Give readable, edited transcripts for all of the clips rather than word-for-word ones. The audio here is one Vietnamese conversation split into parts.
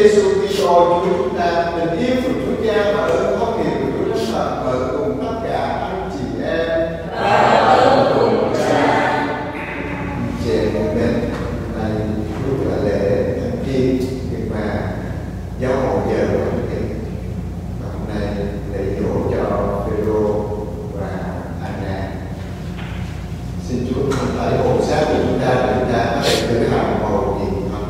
Giêsu Kitô Chúa chúng ta, tình yêu của Chúa Cha và ơn có nghiệp của Chúa Thánh Thần ở cùng tất cả anh chị em. Và ở cùng Cha. Chị em mình này lúc là lễ thánh thiên nhưng mà giáo hội giờ của thánh thiên. Và hôm nay lễ dỗ cho Phêrô và Anna. Xin Chúa thân thể hồn xác của chúng ta để chúng ta có thể tự hào màu nhiệm thánh.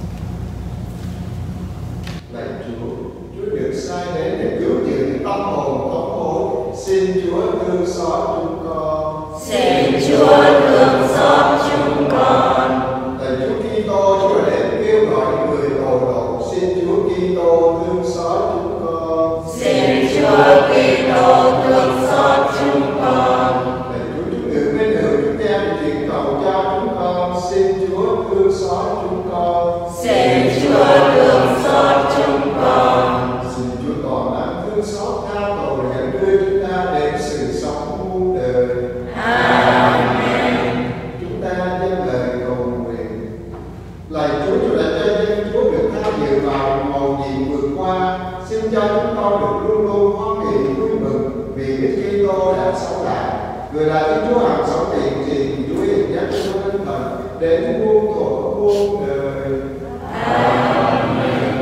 Lạy Chúa, Chúa được sai đến để cứu chữa những tâm hồn thống hối. Xin Chúa thương xót chúng con. Xin Chúa thương xót chúng con. Lạy Chúa Kitô, Chúa đến kêu gọi những người tội lỗi. Xin Chúa Kitô thương xót chúng con. Xin Chúa Kitô thương xót chúng con. Lạy Chúa, Chúa được bên đường chúng ta để chuyển cầu cho chúng con. Xin Chúa thương xót chúng con. Xin Chúa thương xót chúng con. Xin Chúa toàn năng thương xót tha tội để đưa chúng ta đến sự sống muôn đời. Amen. Chúng ta dâng lời cầu nguyện. Lạy Chúa, Chúa đã cho dân Chúa được tham dự vào mầu nhiệm vượt qua. Xin cho chúng con được luôn luôn hoan hỷ vui mừng vì Đức Kitô đã sống lại. Người là Đức Chúa hằng sống hiện tiền Chúa hiện nhất Chúa Thánh Thần đến muôn thuở muôn đời. Amen.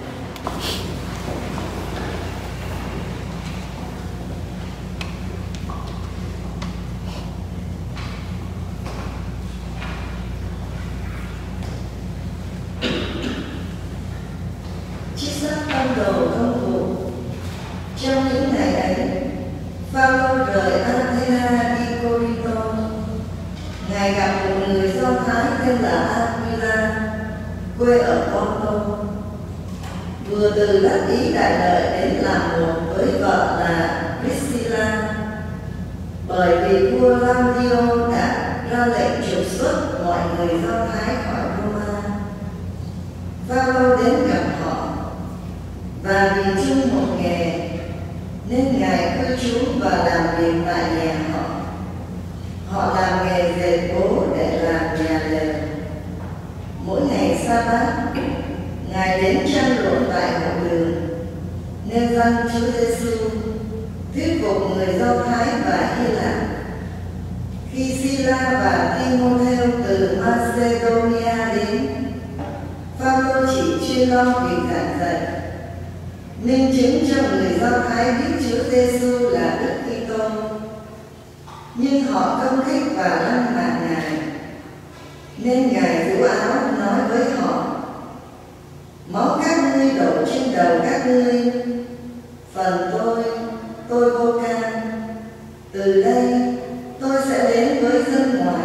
Trích xuất tông đồ công vụ. Trong những ngày ấy, Phaolô rời Athena đi Cô-rinh-tô. Ngài gặp một người Do Thái tên là Aquila, quê ở Ponto. Vừa từ đắc ý đại lợi đến làm một với vợ là Priscilla, bởi vì vua Claudio đã ra lệnh trục xuất mọi người Do Thái khỏi Roma. Phaolô đến gặp họ, và vì chung một nghề nên Ngài cư trú và làm việc tại nhà họ. Họ làm nghề dệt bố để làm nhà lều. Mỗi ngày Sa-bát, Ngài đến tranh luận tại hội đường, nên dân Chúa Giêsu thuyết phục người Do Thái và Hy Lạp. Khi Sila và Timotheo từ Macedonia đến, Phaolô chỉ chuyên lo việc giảng dạy, minh chứng cho người Do Thái biết Chúa Giêsu là Đức Kitô. Nhưng họ công kích và lăng mạ Ngài, nên Ngài rũ áo nói với họ: máu các ngươi đổ trên đầu các ngươi, phần tôi vô can. Từ đây tôi sẽ đến với dân ngoài.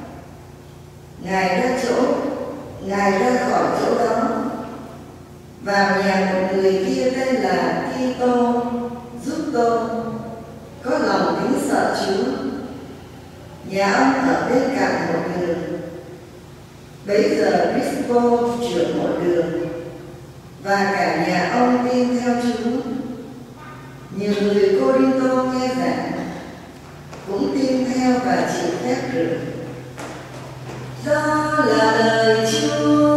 Ngài ra khỏi chỗ đó, vào nhà một người kia tên là Tito giúp tôi, có lòng kính sợ Chúa. Nhà ông ở bên cạnh một đường. Bấy giờ Crispo trưởng một đường, và cả nhà ông tin theo Chúa. Nhiều người Cô-rinh-tô nghe giảng cũng tin theo và chịu phép rửa. Đó là lời Chúa.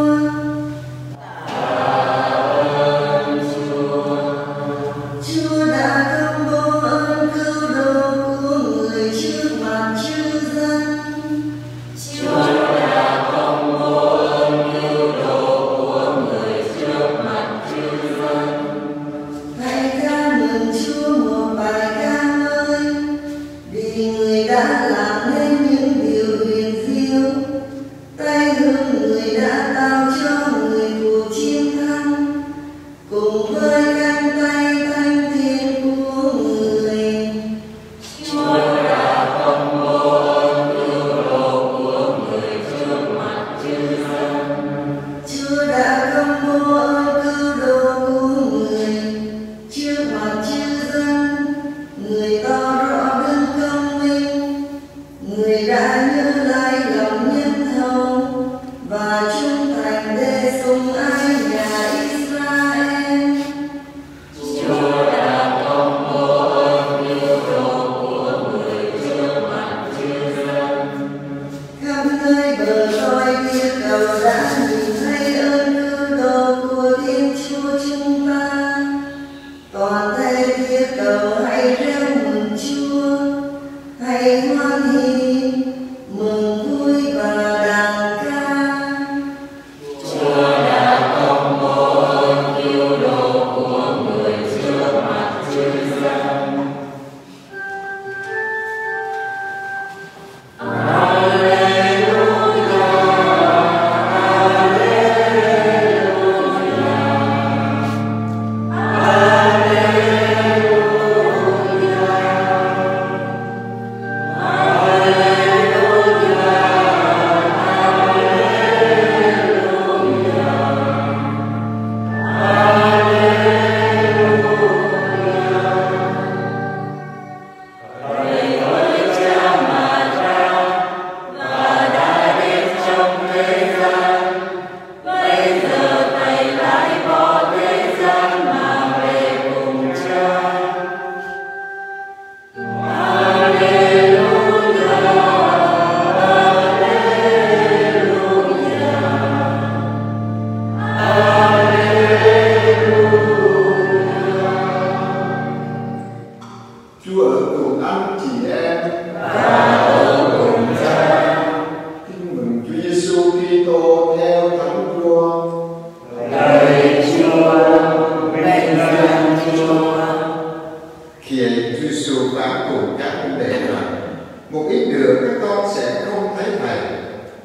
Chúa đã công bố ơn cứu độ của người trước mặt chư dân. Chúa đã công bố ơn cứu độ của người trước mặt chư dân. Hãy ca mừng Chúa một bài ca mới, vì người đã làm nên những điều huyền diệu. Tay hương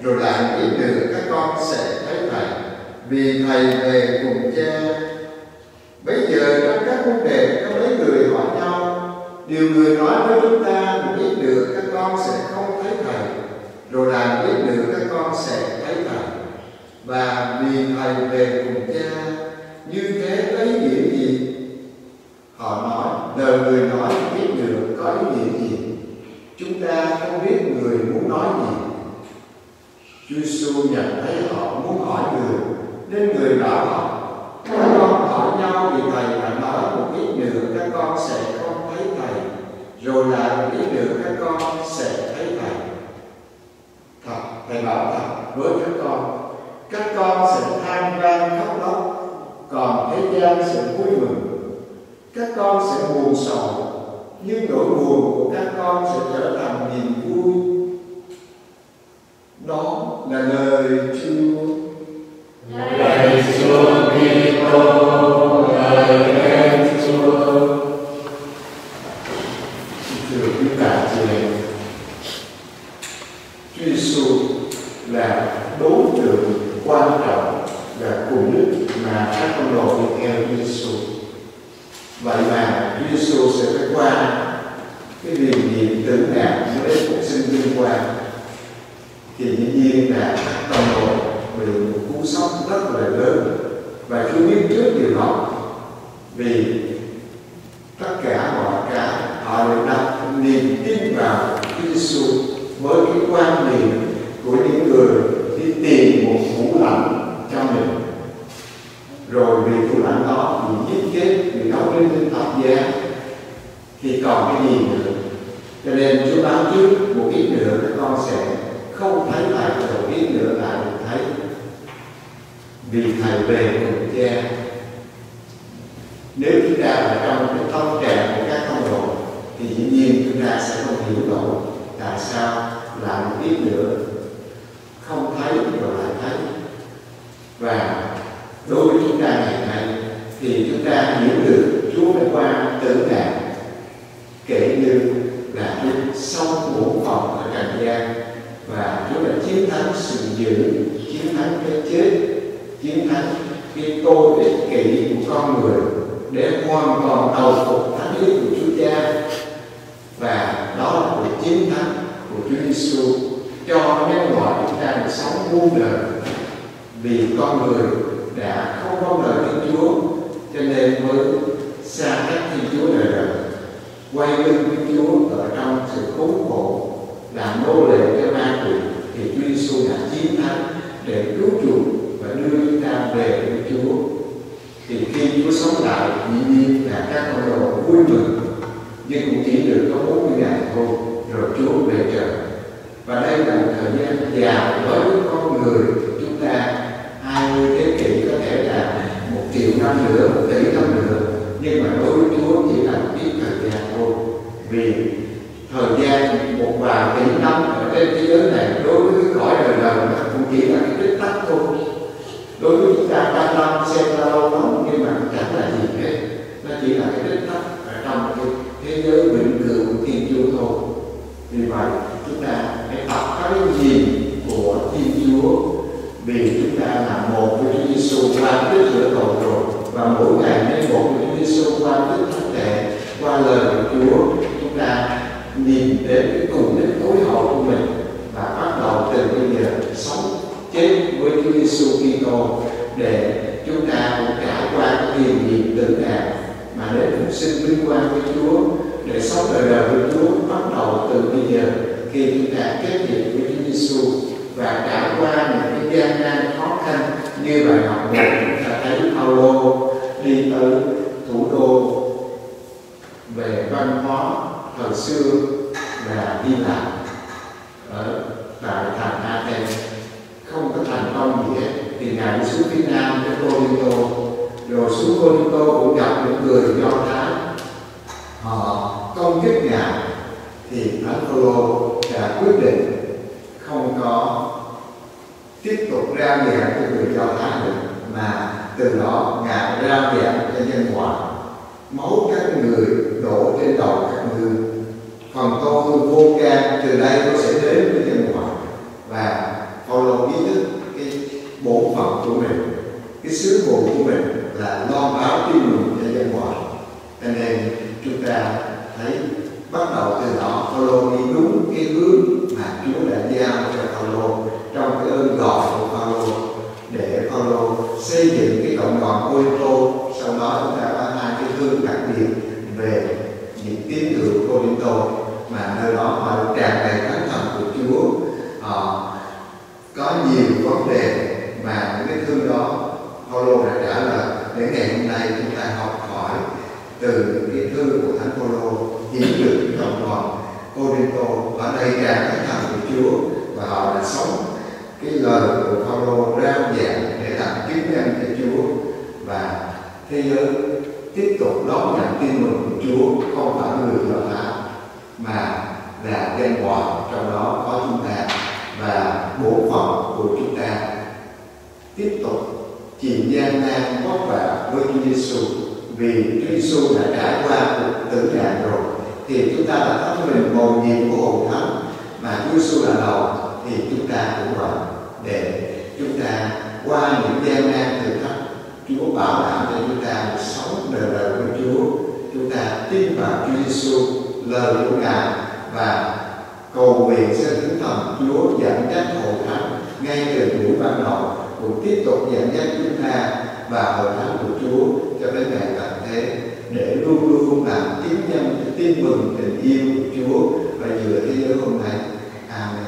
rồi lại ít nữa các con sẽ thấy Thầy, vì Thầy về cùng Cha. Bây giờ trong các môn đệ có mấy người hỏi nhau, điều người nói với chúng ta một ít nữa các con sẽ không thấy Thầy, rồi lại ít nữa các con sẽ thấy Thầy, và vì Thầy về cùng Cha. Như thế có ý nghĩa gì? Họ nói, lời người nói ít nữa có ý nghĩa gì? Chúng ta không biết người muốn nói gì. Chúa Giêsu nhận thấy họ muốn hỏi người, nên người bảo họ, các con hỏi nhau vì Thầy đã nói một ít nữa các con sẽ không thấy Thầy, rồi lại một ít nữa các con sẽ thấy Thầy. Thật, Thầy bảo thật với các con sẽ than van khóc lóc, còn thế gian sẽ vui mừng. Các con sẽ buồn sầu, nhưng nỗi buồn của các con sẽ trở thành niềm vui. Đó là lời Chúa. Lạy Chúa Kitô, lời khen Chúa. Thưa quý bà chị em, Chúa Giêsu là đối tượng quan trọng và cùng nhất mà các con đồ đi theo Chúa Giêsu. Vậy mà Chúa Giêsu sẽ phải qua cái điều gì tử nạn mới đến phục sinh vinh quang, thì dĩ nhiên là con đồ bị một cú sốc rất là lớn, và Chúa biết trước điều đó, vì tất cả mọi cái họ đều đặt niềm tin vào Chúa Giêsu với cái quan niệm của những người đi tìm một thủ lãnh cho mình, rồi vì thủ lãnh đó bị giết chết, bị đóng lên thập giá, thì còn cái gì nữa? Cho nên Chúa báo trước một ít nữa các con sẽ không thấy Thầy, rồi ít nữa lại được thấy, vì Thầy về cùng Cha. Nếu chúng ta ở trong cái tâm trạng của các con đồ, thì dĩ nhiên chúng ta sẽ không hiểu nổi tại sao lại một ít nữa không thấy rồi lại thấy. Và đối với chúng ta ngày nay thì chúng ta hiểu được Chúa đã qua tử nạn, kể như là Chúa xong bổn phận ở trần gian, và Chúa đã chiến thắng sự dữ, chiến thắng cái chết, chiến thắng cái tôi ích kỷ của con người, để hoàn toàn đầu phục thánh huyết của Chúa Cha. Và đó là cuộc chiến thắng của Chúa Giêsu cho nhân loại chúng ta được sống muôn đời, vì con người đã không mong đợi Thiên Chúa, cho nên mới xa cách Thiên Chúa đời đời, quay lưng với Chúa ở trong sự khốn khổ, làm nô lệ cho ma quỷ. Thì Chúa Giêsu đã chiến thắng để cứu chuộc và đưa chúng ta về với Chúa. Thì khi Chúa sống lại, dĩ nhiên là các con đồ vui mừng, nhưng cũng chỉ được có 40 ngày thôi, rồi Chúa về trời. Và đây là một thời gian dài với con người chúng ta, 20 thế kỷ, có thể là 1 triệu năm nữa, 1 tỷ năm nữa, nhưng mà đối với Chúa chỉ là một ít thời gian thôi. Vì thời gian một vài tỷ năm ở trên thế giới này đối với cái cõi đời đời nó cũng chỉ là cái tích tắc thôi. Đối với chúng ta 3 năm xem là lâu lắm, nhưng mà chẳng là gì hết, nó chỉ là cái tích tắc ở trong cái thế giới vĩnh cửu của Thiên Chúa thôi. Vì vậy chúng ta hãy tập các cái gì của Thiên Chúa, vì chúng ta là một với Chúa Giêsu qua tích rửa tội rồi, và mỗi ngày nên một với Chúa Giêsu qua tích thánh thể, qua lời của Chúa. Chúng ta nhìn đến cái cùng đích tối hậu của mình, và bắt đầu từ bây giờ sống chết với Chúa Giêsu Kitô, để chúng ta cũng trải qua cái điều gì tử nạn mà đến phục sinh vinh quang với Chúa, để sống đời đời với Chúa, bắt đầu từ bây giờ khi chúng ta kết hiệp với Chúa Giêsu và trải qua những cái gian nan khó khăn như bài học 1 chúng ta thấy Phaolô đi tới thủ đô về văn hóa thời xưa là Hy Lạp, ở tại thành Athens, không có thành công gì hết, thì ngài đi xuống phía nam tới Corinto, rồi xuống Corinto cũng gặp những người Do Thái, họ công kích ngài, thì Thánh Phaolô đã quyết định không có tiếp tục rao giảng cho người Do Thái nữa, mà từ đó ngài rao giảng cho nhân loại. Máu các người đổ trên đầu các ngươi, phần tôi vô can từ đây tôi sẽ đến với nhân loại. Và bổn phận của mình, cái sứ vụ của mình là loan báo tin mừng cho dân ngoại. Cho nên chúng ta thấy bắt đầu từ đó Phaolô đi đúng cái hướng mà Chúa đã giao cho Phaolô trong cái ơn gọi của Phaolô, để Phaolô xây dựng cái cộng đoàn Cô-rinh-tô. Sau đó chúng ta có hai cái thư đặc biệt về những tín hữu Cô-rinh-tô mà nơi đó họ được tràn đầy thánh thần của Chúa. Có nhiều vấn đề mà những cái thư đó Phaolô đã trả lời, để ngày hôm nay chúng ta học hỏi từ cái thư của thánh Phaolô hiện được cộng đoàn Cô-rinh-tô ở đây tràn thánh thần của Chúa, và họ đã sống cái lời của Phaolô rao giảng để làm chứng nhân cho Chúa, và thế giới tiếp tục đón nhận tin mừng của Chúa, không phải người Do Thái mà là dân ngoại, trong đó có chúng ta, và bổn phận của chúng ta tiếp tục chịu gian nan vất vả với Chúa Giêsu, vì Chúa Giêsu đã trải qua cuộc tử nạn rồi, thì chúng ta là thánh mình mầu nhiệm của Hồn Thánh, mà Chúa Giêsu là đầu, thì chúng ta cũng vậy, để chúng ta qua những gian nan thử thách, Chúa bảo đảm cho chúng ta sống đời đời của Chúa. Chúng ta tin vào Chúa Giêsu, lời của Ngài, và cầu nguyện xin Thánh Thần Chúa dẫn dắt Hội Thánh ngay từ buổi ban đầu, cũng tiếp tục dẫn dắt chúng ta và Hội Thánh của Chúa cho đến ngày tận thế, để luôn luôn làm chứng nhân tin mừng tình yêu của Chúa và giữa thế giới hôm nay. Amen.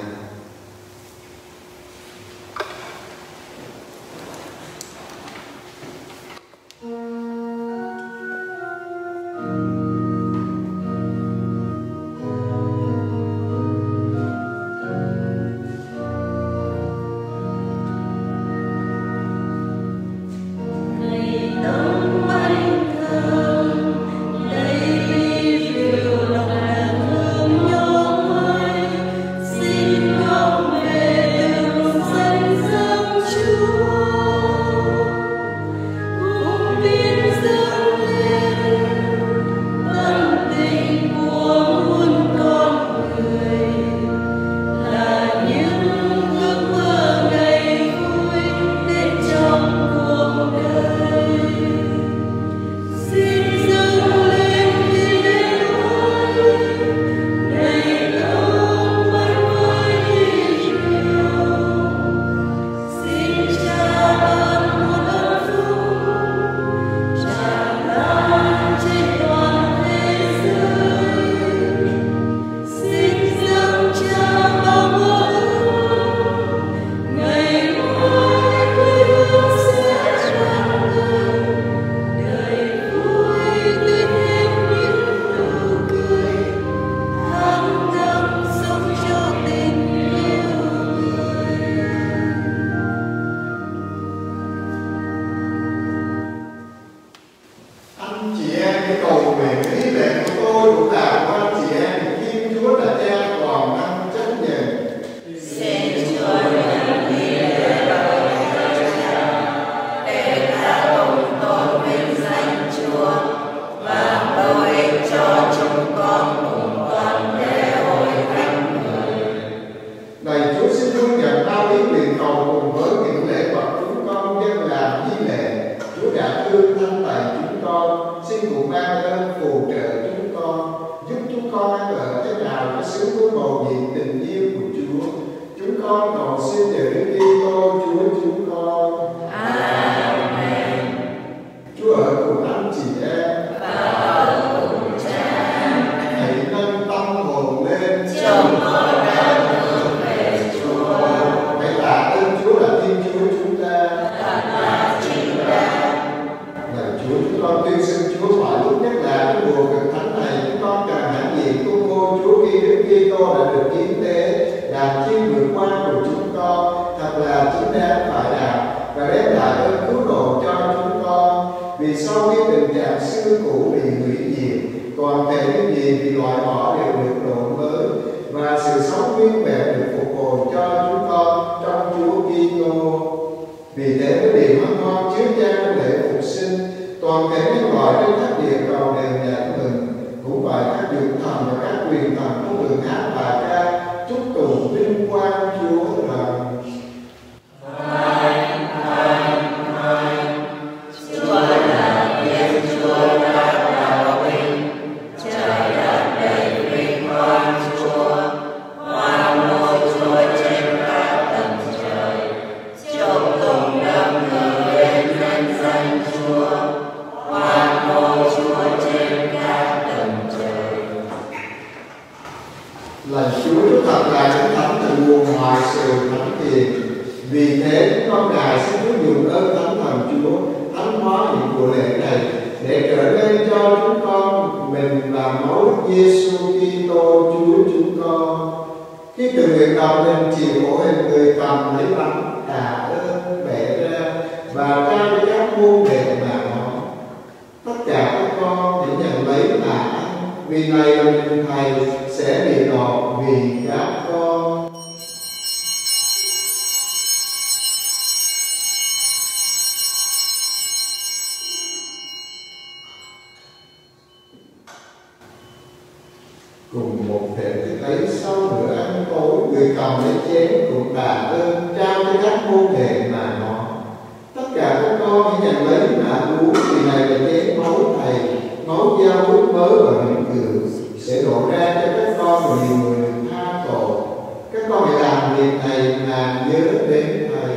Hãy nguyện đọc lên chịu khổ hình người cầm lấy bánh tạ ơn bẻ ra và trao cho các môn đệ mà nói: tất cả các con hãy nhận lấy mà ăn, vì này là thịt Thầy sẽ bị đọt vì các con. Cùng một thể thức ấy, sau bữa ăn tối, người cầm lấy chén cũng tạ ơn trao cho các môn đệ mà nói: tất cả các con hãy nhận lấy mà uống, vì này là chén máu Thầy, máu giao ước mới và vĩnh cửu, sẽ đổ ra cho các con và nhiều người được tha tội. Các con hãy làm việc này mà nhớ đến Thầy.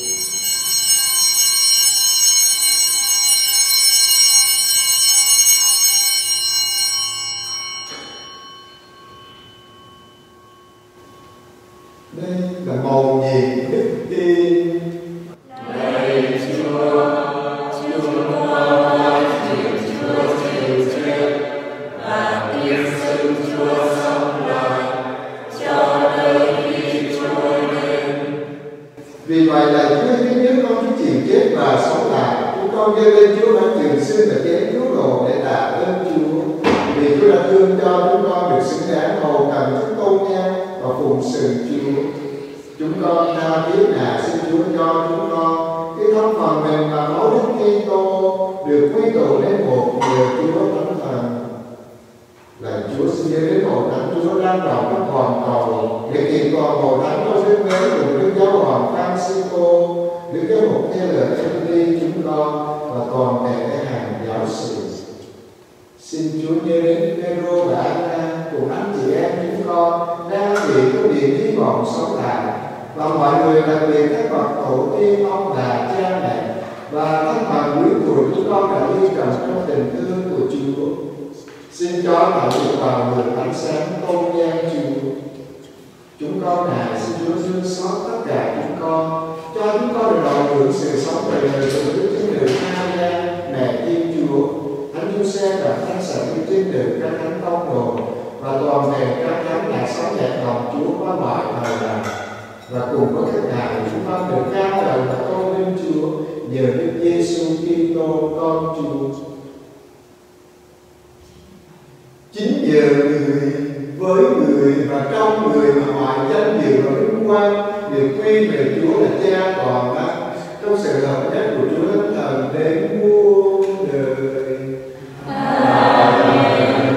Đây là mầu nhiệm đức tin. Lạy Chúa, chúng con nói chuyện Chúa chịu chết và tiếp xưng Chúa sống lại cho tới khi Chúa đến. Vì vậy là Chúa thứ nhất con Chúa chịu chết và sống lại, chúng con giơ lên Chúa đã trường xưng và chén cứu độ để tạ ơn Chúa, vì Chúa đã thương cho chúng con được xứng đáng hầu cần chúng tôn nhau và phụng sự Chúa. Chúng con tha thiết nài xin Chúa cho chúng con cái thân phần mình và máu Đức Kitô được quy tụ đến một nhờ Chúa Thánh Thần. Lạy Chúa, xin nhớ đến hội thánh Chúa đang rộng các hoàn cầu để kiện toàn hội thánh trong đức mến cùng Đức Giáo hoàng Francisco, Đức Giáo mục Taylor Henry chúng con và toàn thể hàng giáo sĩ. Xin Chúa nhớ đến Pedro và Anna cùng anh chị em chúng con đang bị có niềm hy vọng sống lại, và mọi người, đặc biệt các bậc tổ tiên, ông bà, cha mẹ và các bạn quý tuổi chúng con đã đi trần trong tình thương của Chúa. Xin cho tạo được vào người ánh sáng tôn gian Chúa. Chúng con nài xin Chúa thương xót tất cả chúng con, cho chúng con được đón hưởng sự sống đời đời của Đức Thánh Nữ Maria, mẹ Thiên Chúa, Thánh Giuse và Thánh Sở Hữu trên đường các thánh tông đồ và toàn thể các thánh đã sống nhẹ lòng Chúa qua mọi thời đại. Và cùng với các ngài chúng con được ca ngợi và tôn vinh Chúa nhờ Đức Giêsu Kitô con Chúa. Chính nhờ người, với người và trong người mà mọi danh dự và vinh quang được quy về Chúa là Cha toàn năng, trong sự hợp nhất của Chúa Thánh Thần đến muôn đời. Amen.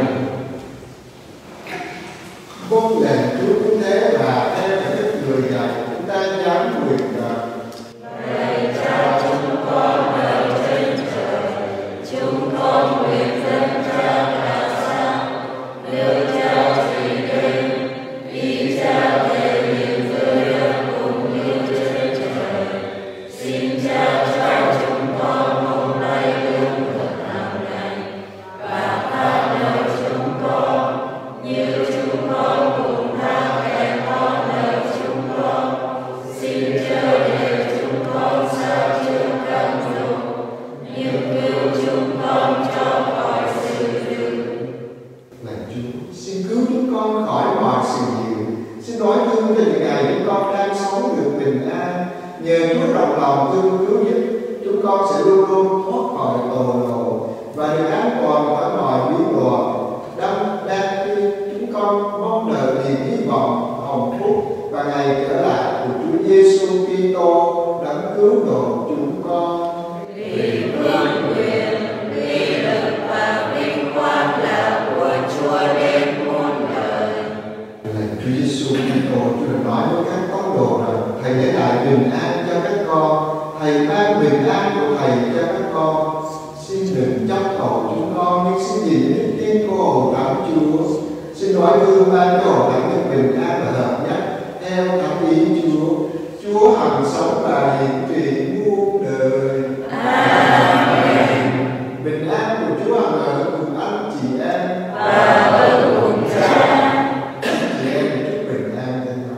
Vâng lệnh Chúa cũng thế và theo đức người dạy chúng ta dám nguyện rằng: Lạy Cha chúng con ở trên trời, chúng con nguyện dâng Cha cả sáng, lời Cha chỉ đến, ý Cha thể hiện dưới đất cũng như trên trời. Xin Cha cho chúng con hôm nay lương thực hàng ngày, và tha nợ chúng con như chúng con cũng tha kẻ con nợ chúng con. Xin chớ để chúng con xa trước cám dỗ, nhưng cứu chúng con cho khỏi sự dữ. Lạy Chúa, xin cứu chúng con khỏi mọi sự dữ. Xin nói thương cho những ngày chúng con đang sống được bình an. Nhờ Chúa rộng lòng thương cứu giúp, chúng con sẽ luôn luôn thoát khỏi tội lỗi và được an toàn khỏi mọi biến loạn. Đang khi chúng con mong đợi niềm hy vọng, hồng phúc và ngày trở lại của Chúa Giêsu Kitô đấng cứu độ chúng con. Vì vương quyền, vì lực và vinh quang là của Chúa đến muôn đời. Lạy Chúa Giêsu Kitô, Chúa đã nói với các con đồ rằng: Thầy để lại bình an cho các con, Thầy mang bình an của Thầy cho các con. Xin đừng chấp tội chúng con, nhưng xin nhìn đức tin của Hội Thánh Chúa. Xin nói thương ban cho Hội Thánh được bình an và hợp nhất theo thánh ý Chúa. Chúa hằng sống và hiện trị muôn đời. Amen. Bình an của Chúa hằng ở cùng anh chị em và ở cùng Cha. Chị em chúc bình an cho nhau.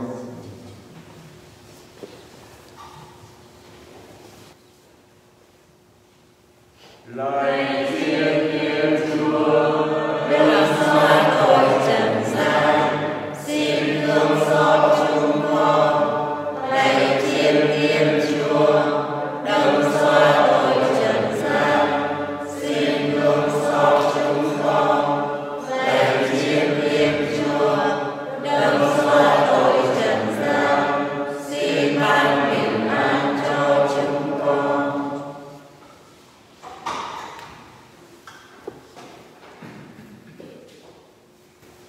Lạy Thiên Liêng Chúa, đừng xóa tội trần gian, xin thương xót chúng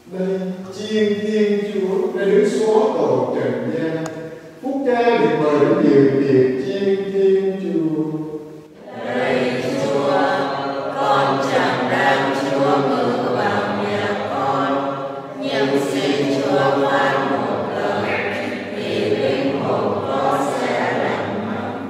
Đây chiên Thiên Chúa đã đến xóa tội trần gian. Phúc Cha được mời đến dự tiệc chiên Thiên Chúa. Lạy Chúa, con chẳng đáng Chúa ngự vào nhà con, nhưng xin Chúa phán một lời thì linh hồn con sẽ lành mạnh.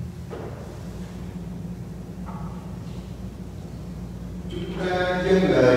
Dâng lời